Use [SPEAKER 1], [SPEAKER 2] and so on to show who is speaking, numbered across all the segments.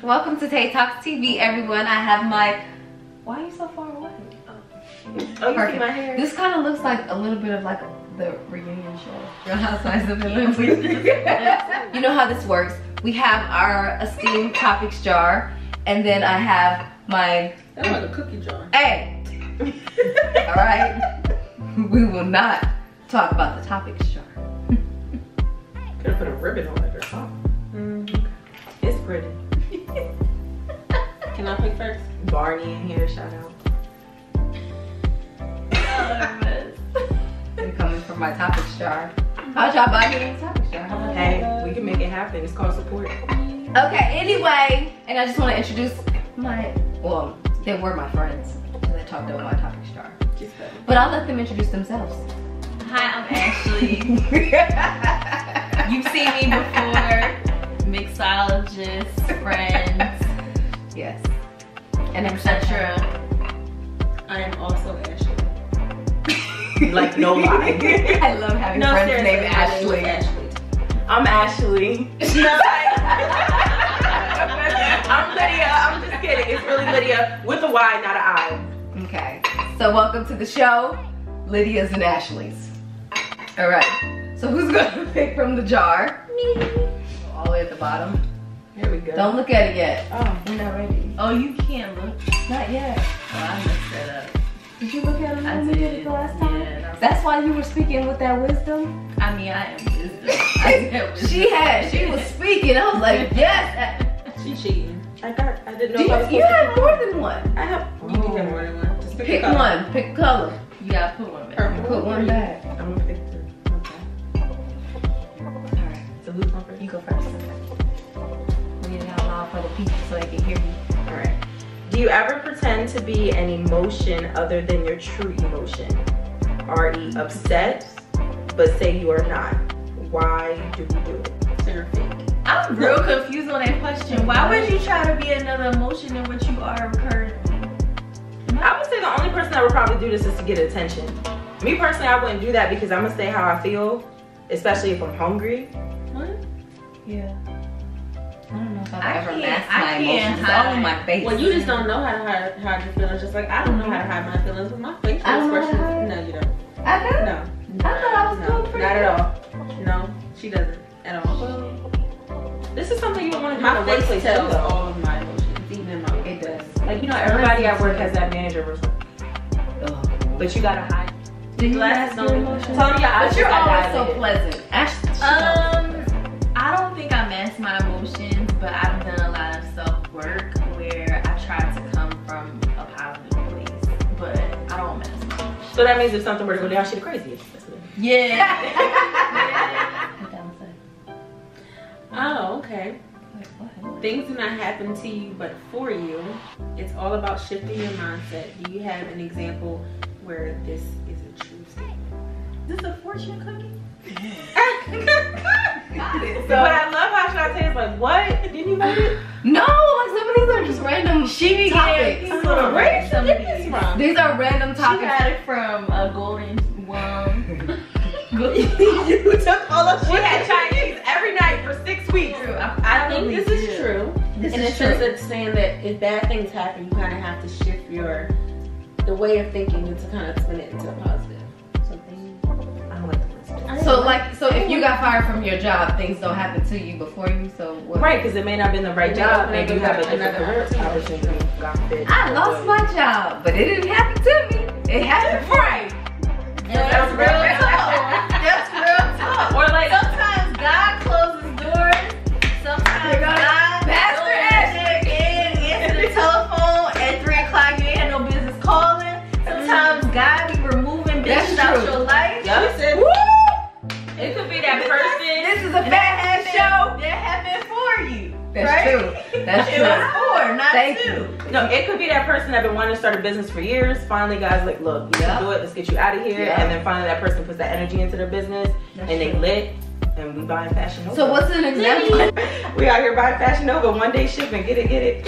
[SPEAKER 1] Welcome to Tay Talks TV, everyone. I have my... Why are you so far away?
[SPEAKER 2] Oh, you see my hair?
[SPEAKER 1] This kind of looks like a little bit of like the reunion show. Real Housewives of Atlanta. You know how this works. We have our esteemed topics jar, and then I have my...
[SPEAKER 2] That's like a cookie jar.
[SPEAKER 1] Hey! Alright? We will not talk about the topics jar.
[SPEAKER 2] Could have put a ribbon on it or something. It's pretty. Can I pick first? Barney in here, shout out.
[SPEAKER 1] They're coming from my topics jar. How'd y'all buy me in the topics jar?
[SPEAKER 2] Hey, we can make it happen. It's called support.
[SPEAKER 1] Okay, anyway, and I just want to introduce my, well, they were my friends, so they talked over my topics jar. But I'll let them introduce themselves.
[SPEAKER 3] Hi, I'm Ashley. You've seen me before. Mixologist, friends.
[SPEAKER 1] Yes. And
[SPEAKER 3] etc.
[SPEAKER 2] I am also Ashley. Like, no lie.
[SPEAKER 1] I love having friends named Ashley.
[SPEAKER 2] I'm Ashley. I'm Lydia. I'm just kidding. It's really Lydia with a Y, not an I.
[SPEAKER 1] Okay. So welcome to the show, Lydia's and Ashley's. All right. So who's gonna pick from the jar? Me. All the way at the bottom.
[SPEAKER 2] Here we go.
[SPEAKER 1] Don't look at it yet.
[SPEAKER 2] Oh, we're not ready.
[SPEAKER 3] Oh, you can't look.
[SPEAKER 1] Not yet.
[SPEAKER 3] Oh, I messed that up.
[SPEAKER 1] Did you look at it
[SPEAKER 3] I
[SPEAKER 1] when we did it
[SPEAKER 3] did.
[SPEAKER 1] the last time?
[SPEAKER 3] Yeah,
[SPEAKER 1] That's why you were speaking with that wisdom?
[SPEAKER 3] I mean, I am wisdom.
[SPEAKER 1] She was speaking. I was like, yes.
[SPEAKER 2] She cheating. I didn't know
[SPEAKER 1] You,
[SPEAKER 2] if I was
[SPEAKER 1] you
[SPEAKER 2] supposed
[SPEAKER 1] have
[SPEAKER 2] to
[SPEAKER 1] more than one.
[SPEAKER 2] I have. You can get more than one. Just pick a
[SPEAKER 1] Pick
[SPEAKER 2] color.
[SPEAKER 1] one. Pick a color.
[SPEAKER 3] You gotta put one back.
[SPEAKER 2] Purple.
[SPEAKER 1] Put one back.
[SPEAKER 2] I'm gonna pick two. Okay.
[SPEAKER 1] Alright.
[SPEAKER 2] So who's going first?
[SPEAKER 1] You go first. We need it out loud for the people so they can hear you.
[SPEAKER 2] Alright. Do you ever pretend to be an emotion other than your true emotion? R.e. upset, but say you are not. Why do we do it? So you're fake.
[SPEAKER 3] I'm real confused on that question. Why would you try to be another emotion than what you are currently?
[SPEAKER 2] I would say the only person that would probably do this is to get attention. Me personally, I wouldn't do that because I'm gonna say how I feel, especially if I'm hungry.
[SPEAKER 3] What?
[SPEAKER 1] Yeah. I don't know if I've
[SPEAKER 3] I
[SPEAKER 1] ever
[SPEAKER 3] can't-
[SPEAKER 1] masked
[SPEAKER 3] I
[SPEAKER 1] my
[SPEAKER 3] can't
[SPEAKER 1] emotions. It's all
[SPEAKER 3] hide.
[SPEAKER 1] in my face.
[SPEAKER 2] Well, you just don't know how to hide your feelings. Just like I don't know how to hide my feelings with my facial
[SPEAKER 1] I don't know how to
[SPEAKER 2] expressions.
[SPEAKER 1] hide.
[SPEAKER 2] No, you don't.
[SPEAKER 1] I do?
[SPEAKER 2] No.
[SPEAKER 1] I thought I was
[SPEAKER 2] No,
[SPEAKER 1] doing pretty
[SPEAKER 2] not
[SPEAKER 1] good.
[SPEAKER 2] at all. No, she doesn't at all. This is something you would want to do in the
[SPEAKER 3] My face
[SPEAKER 2] workplace
[SPEAKER 3] tells
[SPEAKER 2] too, though.
[SPEAKER 3] all of my emotions, even in my
[SPEAKER 1] It does.
[SPEAKER 2] Like, you know, everybody at work has that manager or something.
[SPEAKER 1] Ugh.
[SPEAKER 2] But you gotta hide.
[SPEAKER 1] Do you
[SPEAKER 3] Glasses
[SPEAKER 1] mask your
[SPEAKER 3] on.
[SPEAKER 1] emotions?
[SPEAKER 2] Tell me your eyes
[SPEAKER 1] But you're
[SPEAKER 2] got
[SPEAKER 1] always so
[SPEAKER 2] dilated.
[SPEAKER 1] pleasant. Ashley,
[SPEAKER 3] I don't think I mask my emotions, but I've done a lot of self-work where I try to come from a positive place, but I don't mask my emotions.
[SPEAKER 2] So that means if something were to go down, she's the craziest. That's what it is.
[SPEAKER 3] Yeah.
[SPEAKER 2] Oh, okay. Things do not happen to you, but for you. It's all about shifting your mindset. Do you have an example where this is a true statement?
[SPEAKER 3] This is a fortune cookie?
[SPEAKER 2] But I love how Shantae is like, what? Didn't you make it?
[SPEAKER 1] No, like some of these are just random
[SPEAKER 3] She be
[SPEAKER 1] topics.
[SPEAKER 3] getting people to write some of these.
[SPEAKER 2] from?
[SPEAKER 1] These are random
[SPEAKER 3] She
[SPEAKER 1] topics.
[SPEAKER 3] got it from a golden worm.
[SPEAKER 2] You took all of She had Chinese every night for 6 weeks. I think this is true.
[SPEAKER 1] This
[SPEAKER 2] In
[SPEAKER 1] is
[SPEAKER 2] the sense
[SPEAKER 1] true.
[SPEAKER 2] of saying that if bad things happen, you kind of have to shift the way of thinking to kind of spin it into a positive. Something I don't like the word.
[SPEAKER 1] So if you got fired from your job, things don't happen to you before you. So what?
[SPEAKER 2] Right, because it may not have been the right job. Maybe you have a different
[SPEAKER 3] Another
[SPEAKER 2] career opportunity. God forbid.
[SPEAKER 1] I lost my job, but it didn't happen to me. It happened for me.
[SPEAKER 3] That's real talk. That's real talk.
[SPEAKER 2] Or like
[SPEAKER 3] Sometimes God closes doors. Sometimes God
[SPEAKER 1] Pastor
[SPEAKER 3] answer the telephone at 3 o'clock. You ain't had no business calling. Sometimes God be removing
[SPEAKER 1] That's
[SPEAKER 3] bitches out
[SPEAKER 1] true.
[SPEAKER 3] your life.
[SPEAKER 2] Yup.
[SPEAKER 1] Woo!
[SPEAKER 2] It could be that person.
[SPEAKER 1] This is a bad ass show.
[SPEAKER 3] That happened for you.
[SPEAKER 1] That's
[SPEAKER 3] right?
[SPEAKER 1] true. That's
[SPEAKER 3] It
[SPEAKER 1] true.
[SPEAKER 3] was 4, not
[SPEAKER 1] Thank
[SPEAKER 3] 2.
[SPEAKER 1] you.
[SPEAKER 2] No, it could be that person that been wanting to start a business for years. Finally, guys, like, look, you
[SPEAKER 1] Yeah.
[SPEAKER 2] can do it. Let's get you out of here.
[SPEAKER 1] Yeah.
[SPEAKER 2] And then finally, that person puts that energy into their business,
[SPEAKER 1] That's
[SPEAKER 2] and they
[SPEAKER 1] true.
[SPEAKER 2] lit, and we buying Fashion Nova.
[SPEAKER 1] So what's an example?
[SPEAKER 2] We out here buying Fashion Nova, 1 day shipping. Get it, get it.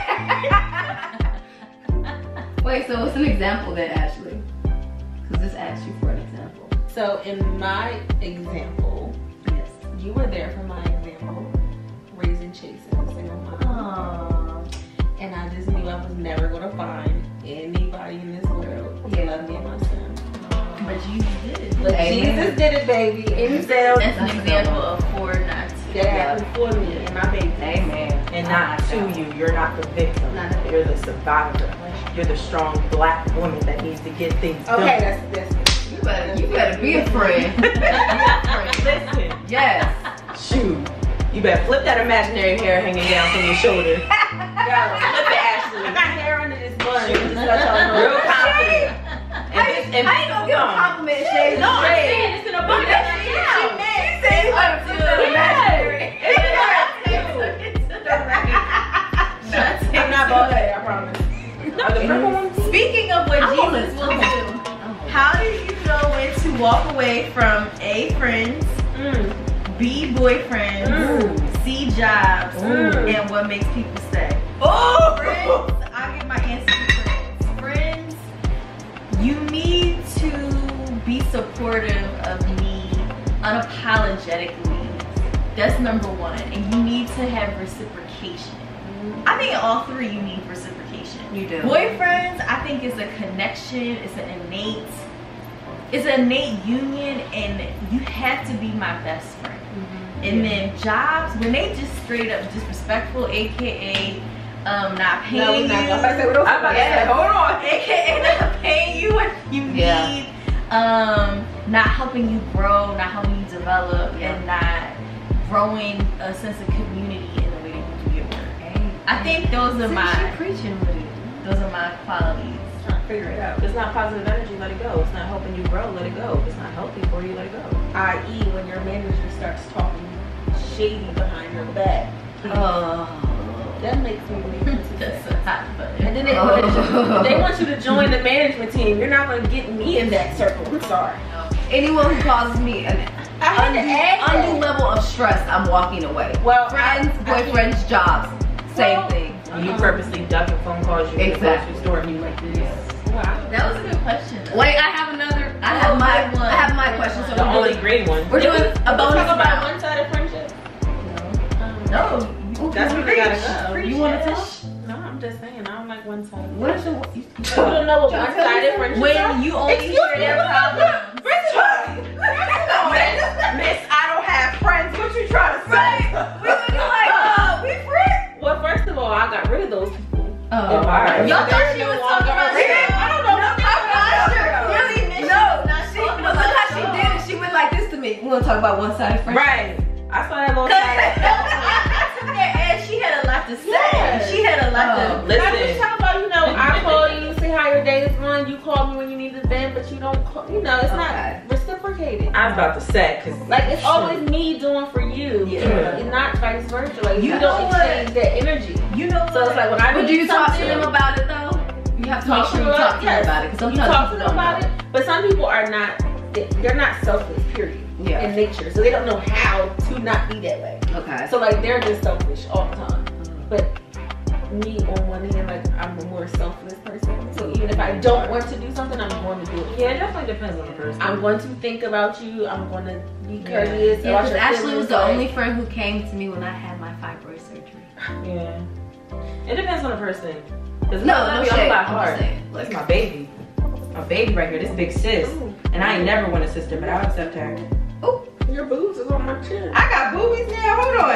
[SPEAKER 1] Wait, so what's an example then, Ashley? Because this asks you for an example.
[SPEAKER 2] So in my example,
[SPEAKER 1] Yes.
[SPEAKER 2] you were there for my example, raising Chase as a single mom. and I just knew I was never gonna find anybody in this world to love me and my son.
[SPEAKER 3] But Jesus did.
[SPEAKER 2] But Jesus did it, baby. Himself.
[SPEAKER 3] That's an example of for not to.
[SPEAKER 2] That happened for me and my baby.
[SPEAKER 1] Amen.
[SPEAKER 2] And not to you. You're not the victim. You're the survivor. You're the strong black woman that needs to get things done.
[SPEAKER 4] Okay, that's
[SPEAKER 1] You better be a friend.
[SPEAKER 2] Listen.
[SPEAKER 1] Yes.
[SPEAKER 2] Shoot. You better flip that imaginary hair hanging down from your shoulder. Flip it, Ashley. I got hair under this bun. Real confident.
[SPEAKER 1] I ain't gonna give a compliment, Shay.
[SPEAKER 2] No, I'm saying it's in a bun.
[SPEAKER 1] She said you better flip that imaginary.
[SPEAKER 2] I'm not bald headed, I promise. The purple one.
[SPEAKER 3] Speaking of what Jesus will do, how do you know when to walk away from A, friends, B, boyfriends, C, jobs, and what makes people stay? Oh, friends, I'll give my answer to friends. Friends, you need to be supportive of me unapologetically. That's number one. And you need to have reciprocation. I think all three you need reciprocation.
[SPEAKER 1] You do.
[SPEAKER 3] Boyfriends, I think it's a connection, it's an innate union, and you have to be my best friend. And then jobs, when they just straight up disrespectful, aka not paying you.
[SPEAKER 4] I'm about to say, what else?
[SPEAKER 2] I'm about to say, hold on.
[SPEAKER 3] AKA not paying you what you need, not helping you grow, not helping you develop, and not growing a sense of community in the way that you do your work. I think those are my
[SPEAKER 1] preaching with it.
[SPEAKER 3] those are my qualities.
[SPEAKER 4] Trying to figure it out.
[SPEAKER 2] If it's not positive energy, let it go. If it's not helping you grow, let it go. If it's not healthy for you, let it go.
[SPEAKER 4] I.e. when your manager starts talking shady behind your back. That makes me leave.
[SPEAKER 3] That's a hot button.
[SPEAKER 4] And then they want you to join the management team. You're not going to get me in that circle. I'm sorry.
[SPEAKER 1] Anyone who causes me an undue level of stress, I'm walking away.
[SPEAKER 4] Well,
[SPEAKER 1] Friends, boyfriends, jobs, same thing.
[SPEAKER 2] You purposely ducking phone calls. You
[SPEAKER 1] Exactly.
[SPEAKER 2] Store and you like this.
[SPEAKER 3] That was a good question. Though.
[SPEAKER 1] Wait, I have another. I have my question. So
[SPEAKER 2] The only great one.
[SPEAKER 1] we're doing a bonus
[SPEAKER 4] talk about
[SPEAKER 1] round.
[SPEAKER 4] one-sided friendship.
[SPEAKER 3] No.
[SPEAKER 2] That's where they gotta go.
[SPEAKER 3] You want to talk?
[SPEAKER 2] No, I'm just saying. I don't like one sided.
[SPEAKER 1] What is the?
[SPEAKER 4] You don't know what one-sided friendship is?
[SPEAKER 3] When you only hear their problems.
[SPEAKER 2] Miss, I don't have friends. What you trying to say?
[SPEAKER 1] We would be like, we friends.
[SPEAKER 4] Well, first of all, I got rid of those people.
[SPEAKER 3] Oh.
[SPEAKER 2] Alright.
[SPEAKER 3] Y'all thought she was talking about
[SPEAKER 1] I don't know.
[SPEAKER 3] really miss
[SPEAKER 1] No, look how she did it. She went like this to me. We want to talk about one-sided friendship.
[SPEAKER 2] Right. I saw that little side.
[SPEAKER 3] And she had a lot to say. She had a lot to
[SPEAKER 4] I'm just
[SPEAKER 2] Listen.
[SPEAKER 4] talking about, I call you, see how your day is going. You call me when you need to vent, but you don't call, it's
[SPEAKER 1] Okay.
[SPEAKER 4] not reciprocated.
[SPEAKER 2] I was about to say, because
[SPEAKER 4] Like, it's always me doing for you.
[SPEAKER 2] Yeah.
[SPEAKER 4] And not vice versa. Like,
[SPEAKER 3] You
[SPEAKER 4] you
[SPEAKER 3] know
[SPEAKER 4] don't
[SPEAKER 3] what?
[SPEAKER 4] exchange that energy.
[SPEAKER 3] You know
[SPEAKER 4] So it's like when I
[SPEAKER 1] But do
[SPEAKER 4] need
[SPEAKER 1] you talk to
[SPEAKER 4] something,
[SPEAKER 1] them about it though? You have to make sure you talk to them about it because
[SPEAKER 4] you
[SPEAKER 1] sometimes
[SPEAKER 4] talk to
[SPEAKER 1] people
[SPEAKER 4] them
[SPEAKER 1] don't
[SPEAKER 4] about
[SPEAKER 1] know.
[SPEAKER 4] it, but some people are not. They're not selfless, period,
[SPEAKER 1] Yeah.
[SPEAKER 4] in nature. So they don't know how to not be that way.
[SPEAKER 1] Okay.
[SPEAKER 4] So like they're just selfish all the time. But me on one hand, like I'm a more selfless person. So even if I don't want to do something, I'm going to do it.
[SPEAKER 2] yeah, it definitely depends on the person.
[SPEAKER 4] I'm going to think about you. I'm going to be courteous.
[SPEAKER 1] Yeah,
[SPEAKER 4] about
[SPEAKER 1] because
[SPEAKER 4] your
[SPEAKER 1] Ashley
[SPEAKER 4] feelings,
[SPEAKER 1] was the
[SPEAKER 4] like-
[SPEAKER 1] only friend who came to me when I had my fibroid surgery.
[SPEAKER 2] Yeah. It depends on the person. Because
[SPEAKER 1] No
[SPEAKER 2] I'm
[SPEAKER 1] shade.
[SPEAKER 2] about
[SPEAKER 1] I'm
[SPEAKER 2] hard.
[SPEAKER 1] just saying.
[SPEAKER 2] That's my baby. My baby right here, this big sis. And I ain't never want a sister, but I'll accept her.
[SPEAKER 4] Your boobs is on my chin.
[SPEAKER 2] I got boobies now, hold on.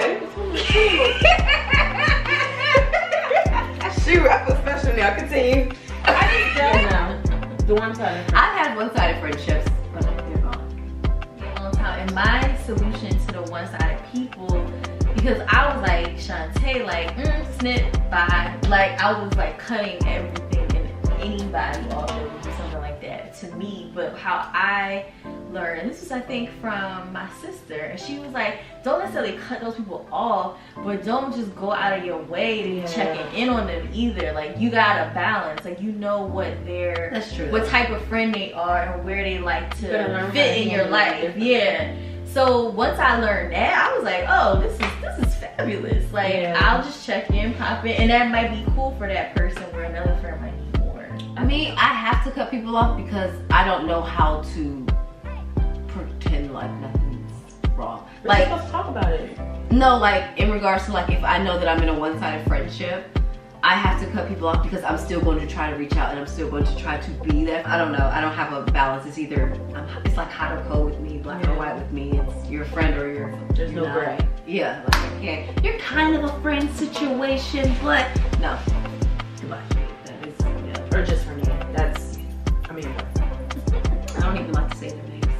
[SPEAKER 2] Shoot, I feel special now, continue.
[SPEAKER 4] I need that now. The one-sided.
[SPEAKER 1] I had one-sided friendships, but they're gone.
[SPEAKER 3] a long time. And my solution to the one-sided people, because I was like Shantae, like snip, bye. Like I was like cutting everything and anybody off that would do something like that to me. But how I learned, and this was I think from my sister, and she was like, don't necessarily cut those people off, but don't just go out of your way to be checking in on them either. Like you gotta balance. Like you know what their
[SPEAKER 1] That's true.
[SPEAKER 3] what type of friend they are and where they like
[SPEAKER 4] You gotta learn
[SPEAKER 3] to
[SPEAKER 4] how
[SPEAKER 3] fit
[SPEAKER 4] to
[SPEAKER 3] in your
[SPEAKER 4] handle it
[SPEAKER 3] life.
[SPEAKER 4] differently.
[SPEAKER 3] Yeah. So once I learned that, I was like, oh, this is fabulous. Like I'll just check in, pop in, and that might be cool for that person where another friend might need more.
[SPEAKER 1] I mean, I have to cut people off because I don't know how to pretend like nothing's wrong.
[SPEAKER 2] Like, let's talk about it.
[SPEAKER 1] No, like in regards to like if I know that I'm in a one-sided friendship, I have to cut people off because I'm still going to try to reach out and I'm still going to try to be there. I don't know. I don't have a balance. It's either, it's like hot or cold with me, black or white with me. It's you're a friend or
[SPEAKER 2] there's no gray.
[SPEAKER 1] Yeah, like I can't. You're kind of a friend situation, but no. Goodbye. That is, yeah.
[SPEAKER 2] Or just her name. That's, I mean,
[SPEAKER 1] I don't even like to say their names.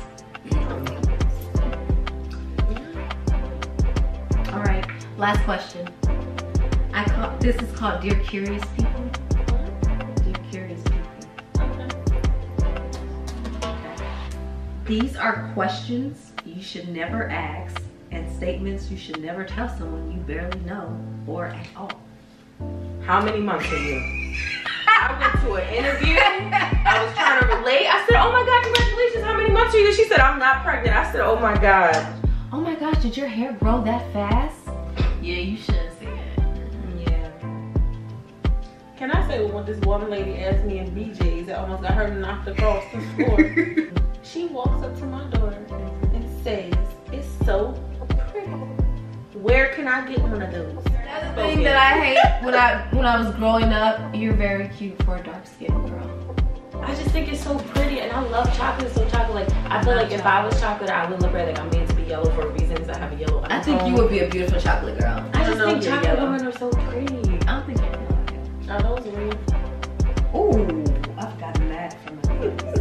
[SPEAKER 1] All right, last question. This is called Dear Curious People. Dear Curious People. Okay. These are questions you should never ask and statements you should never tell someone you barely know or at all.
[SPEAKER 2] How many months are you? I went to an interview. I was trying to relate. I said, oh my God, congratulations. How many months are you? She said, I'm not pregnant. I said, oh my God.
[SPEAKER 1] Oh my gosh, did your hair grow that fast?
[SPEAKER 3] Yeah, you should see it.
[SPEAKER 4] Can I say what this woman lady asked me in BJ's that almost got her knocked across the floor? She walks up to my door and says, it's so pretty. Where can I get one of those?
[SPEAKER 1] That's the thing that I hate when I was growing up. You're very cute for a dark skinned girl.
[SPEAKER 4] I just think it's so pretty and I love chocolate. So chocolate, like I feel like if I was chocolate, I would look red. Like I'm made to be yellow for a reason because I have a yellow undertone.
[SPEAKER 1] I think you would be a beautiful chocolate girl.
[SPEAKER 4] I just think chocolate women are so pretty.
[SPEAKER 1] I don't think you're.
[SPEAKER 4] Are those real?
[SPEAKER 1] Ooh, I've gotten that from my kids.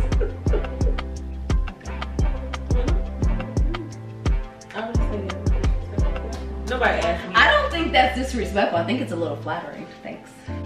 [SPEAKER 4] Nobody asked me.
[SPEAKER 1] I don't think that's disrespectful. I think it's a little flattering. Thanks.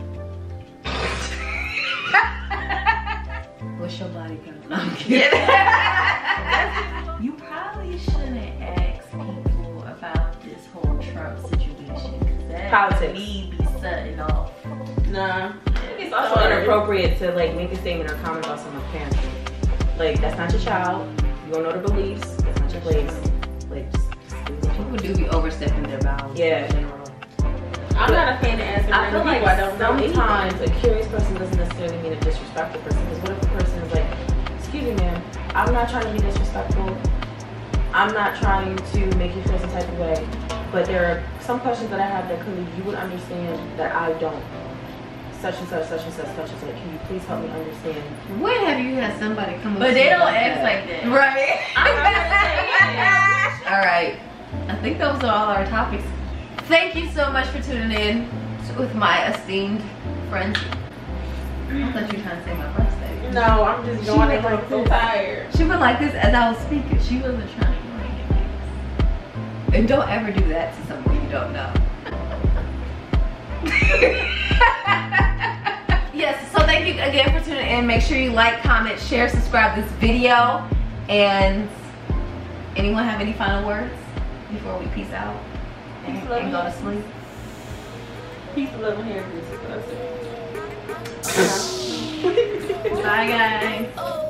[SPEAKER 1] What's your body count? No, I'm kidding. You probably shouldn't ask people about this whole Trump situation because that
[SPEAKER 2] Politics.
[SPEAKER 1] me be setting off.
[SPEAKER 4] Nah.
[SPEAKER 2] It's also inappropriate to like make a statement or comment about someone's parenting. Like that's not your child. You don't know their beliefs. That's not your place. Like just
[SPEAKER 1] People do be overstepping their bounds.
[SPEAKER 2] Yeah.
[SPEAKER 1] In general.
[SPEAKER 4] I'm not a fan of asking
[SPEAKER 2] I feel
[SPEAKER 4] random
[SPEAKER 2] like
[SPEAKER 4] people I don't know
[SPEAKER 2] sometimes a curious person doesn't necessarily mean a disrespectful person. Because what if a person is like, excuse me ma'am, I'm not trying to be disrespectful. I'm not trying to make you feel some type of way. But there are some questions that I have that clearly you would understand that I don't. Such and such, such and such, such and such. Can you please help me understand?
[SPEAKER 1] When have you had somebody come up
[SPEAKER 3] But
[SPEAKER 1] to
[SPEAKER 3] they
[SPEAKER 1] you
[SPEAKER 3] don't
[SPEAKER 1] like
[SPEAKER 3] act
[SPEAKER 1] that?
[SPEAKER 3] like that.
[SPEAKER 1] Right.
[SPEAKER 2] I'm
[SPEAKER 1] All right. I think those are all our topics. Thank you so much for tuning in with my esteemed friends. I thought you were trying to say my birthday.
[SPEAKER 4] No, I'm just
[SPEAKER 1] She
[SPEAKER 4] going
[SPEAKER 1] went
[SPEAKER 4] like
[SPEAKER 1] like
[SPEAKER 4] so
[SPEAKER 1] this.
[SPEAKER 4] tired.
[SPEAKER 1] She went like this as I was speaking. She wasn't trying to bring it. And don't ever do that to someone you don't know. Yes, so thank you again for tuning in. Make sure you like, comment, share, subscribe this video. And anyone have any final words before we peace out and go to sleep?
[SPEAKER 4] Peace, love, and hair grease is what I say.
[SPEAKER 3] Bye, guys.